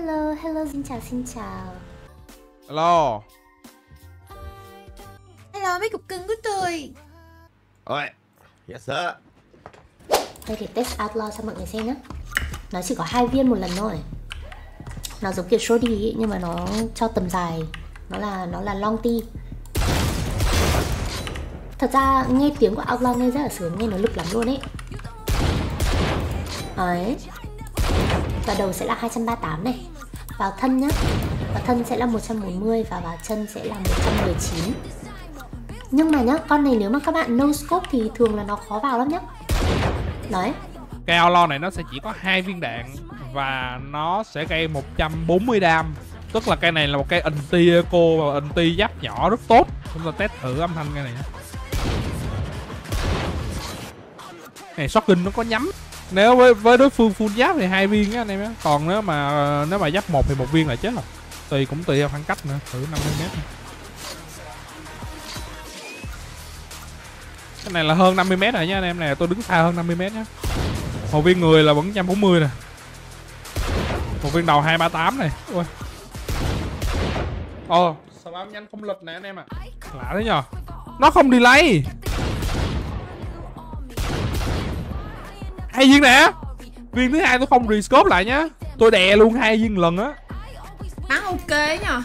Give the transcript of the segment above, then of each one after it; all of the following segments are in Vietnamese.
Hello, hello, xin chào. Hello. Hello mấy cục cưng của tôi. Ôi, yes sir. Đây thì test Outlaw cho mọi người xem nhé. Nó chỉ có 2 viên một lần thôi. Nó giống kiểu shorty ý, nhưng mà nó cho tầm dài. Nó là long ti. Thật ra nghe tiếng của Outlaw nghe rất là sướng, nghe nó lực lắm luôn ấy. Đấy. Và đầu sẽ là 238 này. Vào thân nhá. Vào thân sẽ là 140 và vào chân sẽ là 119. Nhưng mà nhá, con này nếu mà các bạn no scope thì thường là nó khó vào lắm nhá. Đấy. Cây Outlaw này nó sẽ chỉ có 2 viên đạn và nó sẽ gây 140 đam. Tức là cây này là một cây anti-eco và anti-giáp nhỏ rất tốt. Chúng ta test thử âm thanh cây này nhé. Này shotgun nó có nhắm. Nếu với đối phương full giáp thì 2 viên á anh em á. Còn nếu mà giáp 1 thì 1 viên là chết rồi. Cũng tùy theo khoảng cách nữa, thử 50m. Cái này là hơn 50m rồi nha anh em nè, tôi đứng xa hơn 50m nhé. Một viên người là vẫn 140 nè. Một viên đầu 238 này. Ui. Ồ, sao bám nhanh không lịch nè anh em ạ. Lạ thế nhờ. Nó không delay. 2 viên nè. Viên thứ hai tôi không rescope lại nhá. Tôi đè luôn 2 viên lần á. Bắn ok nhờ.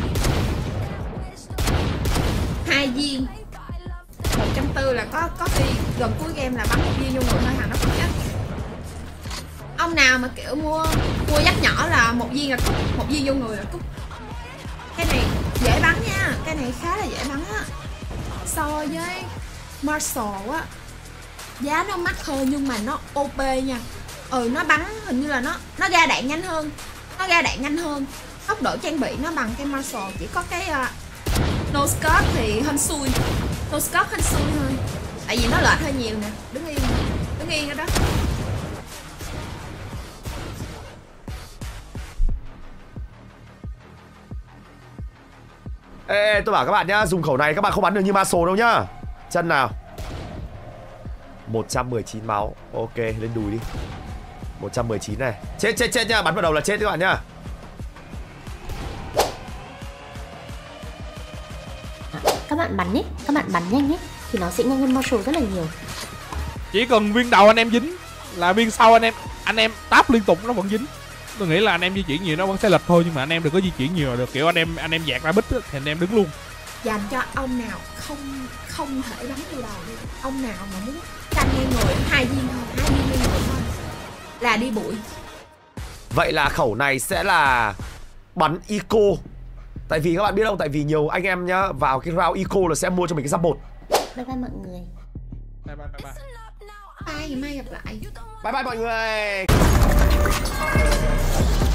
2 viên 140 là có khi gần cuối game là bắn 1 viên vô người thôi thằng nó không chết. Ông nào mà kiểu mua giáp nhỏ là 1 viên là cút, 1 viên vô người là cút. Cái này dễ bắn nha, cái này khá là dễ bắn á. So với Marshall á, giá nó mắc hơn nhưng mà nó OP nha. Nó bắn hình như là nó ra đạn nhanh hơn. Tốc độ trang bị nó bằng cái Marshall, chỉ có cái no scope thì hên xui. No scope hên xui thôi. Tại vì nó lệch hơi nhiều nè. Đứng yên ở đó. Ê, tôi bảo các bạn nhá, dùng khẩu này các bạn không bắn được như Marshall đâu nhá. Chân nào. 119 máu. Ok, lên đùi đi. 119 này. Chết nhá, bắn vào đầu là chết các bạn nhá. Các bạn bắn ấy, các bạn bắn nhanh ấy thì nó sẽ nhanh hơn Marshall rất là nhiều. Chỉ cần viên đầu anh em dính là viên sau anh em táp liên tục nó vẫn dính. Tôi nghĩ là anh em di chuyển nhiều nó vẫn sẽ lệch thôi, nhưng mà anh em đừng có di chuyển nhiều là được. Kiểu anh em dạt ra bít thì anh em đứng luôn. Dành cho ông nào không thể bắn vô đầu đi. Ông nào mà muốn canh ngay người 2 viên thôi, 2 viên ngay người thôi là đi bụi. Vậy là khẩu này sẽ là bắn eco. Tại vì các bạn biết không, tại vì nhiều anh em nhá vào cái round eco là sẽ mua cho mình cái giáp 1. Bye bye mọi người. Bye. Bye, ngày mai gặp lại. Bye bye mọi người.